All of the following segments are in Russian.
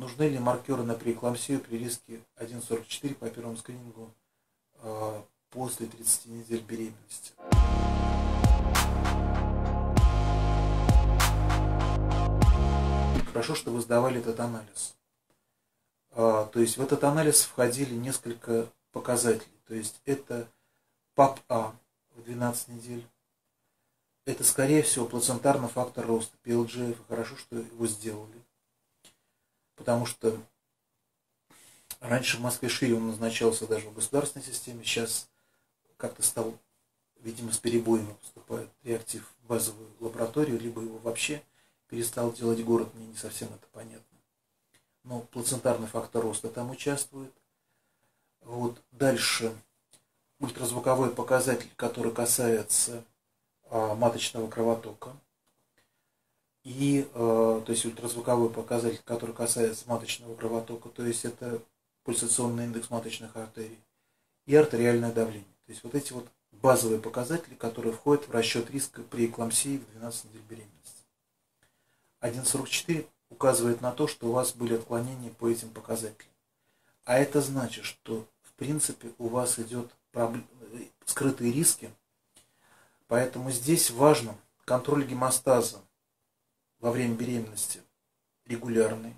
нужны ли маркеры на преэклампсию при риске 1,44 по первому скринингу после 30 недель беременности? Хорошо, что вы сдавали этот анализ. То есть в этот анализ входили несколько показателей. То есть это ПАП-А в 12 недель. Это, скорее всего, плацентарный фактор роста, PLGF. Хорошо, что его сделали. Потому что раньше в Москве шире он назначался даже в государственной системе. Сейчас как-то стал, видимо, с перебоями поступает реактив в базовую лабораторию, либо его вообще перестал делать город. Мне не совсем это понятно. Но плацентарный фактор роста там участвует. Вот. Дальше ультразвуковой показатель, который касается маточного кровотока. И, то есть ультразвуковой показатель, который касается маточного кровотока, то есть это пульсационный индекс маточных артерий и артериальное давление. То есть вот эти вот базовые показатели, которые входят в расчет риска при эклампсии в 12 недель беременности. 1,44 указывает на то, что у вас были отклонения по этим показателям. А это значит, что в принципе у вас идет скрытые риски, поэтому здесь важно контроль гемостаза во время беременности регулярный,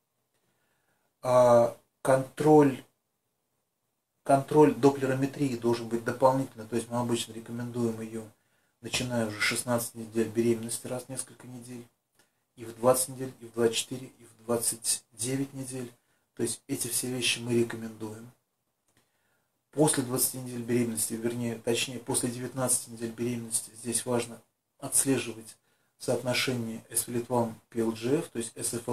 а контроль доплерометрии должен быть дополнительный, то есть мы обычно рекомендуем ее, начиная уже 16 недель беременности раз в несколько недель, и в 20 недель, и в 24, и в 29 недель. То есть эти все вещи мы рекомендуем. После 20 недель беременности, точнее после 19 недель беременности, здесь важно отслеживать соотношение SFLT1-PLGF, то есть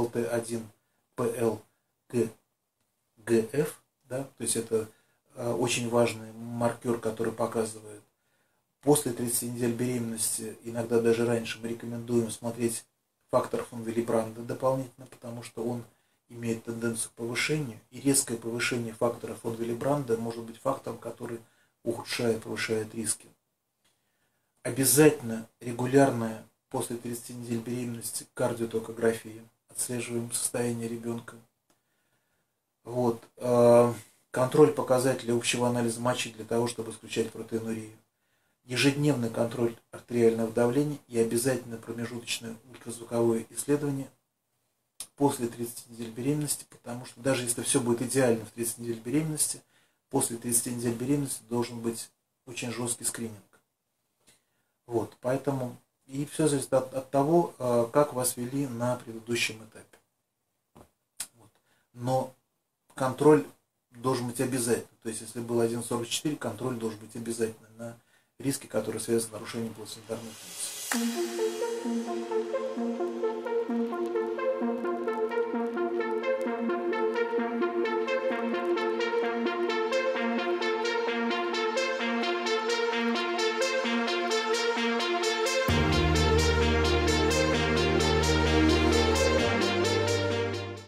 SFLT1-PLGF, да, то есть это очень важный маркер, который показывает. После 30 недель беременности, иногда даже раньше, мы рекомендуем смотреть фактор фон Виллибранда дополнительно, потому что он имеет тенденцию к повышению, и резкое повышение фактора фон Виллибранда может быть фактором, который повышает риски. Обязательно регулярная после 30 недель беременности кардиотокография, отслеживаем состояние ребенка. Вот. Контроль показателей общего анализа мочи для того, чтобы исключать протеинурию. Ежедневный контроль артериального давления и обязательно промежуточное ультразвуковое исследование после 30 недель беременности, потому что даже если все будет идеально в 30 недель беременности, после 30 недель беременности должен быть очень жесткий скрининг. Вот, поэтому и все зависит от того, как вас вели на предыдущем этапе. Вот. Но контроль должен быть обязательно. То есть, если был 1,44, контроль должен быть обязательно на риски, которые связаны с нарушением плацентарной функции.